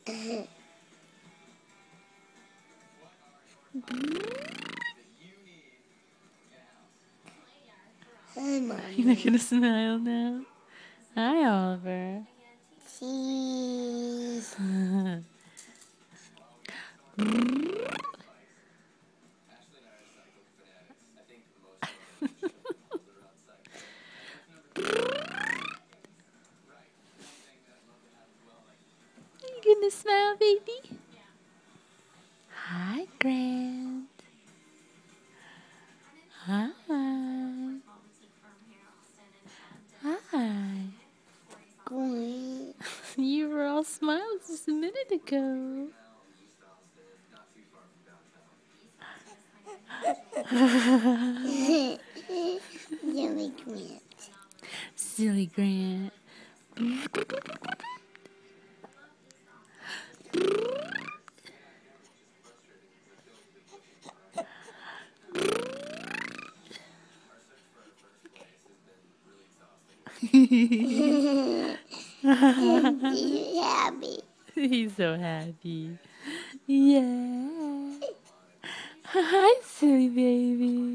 Hi, Mommy. You're not gonna smile now? Hi, Oliver. Cheese. You gonna smile, baby? Hi, Grant. Hi. Hi. Green. You were all smiles just a minute ago. Yummy Grant. Silly Grant. He's happy. He's so happy. Yeah. Hi, silly baby.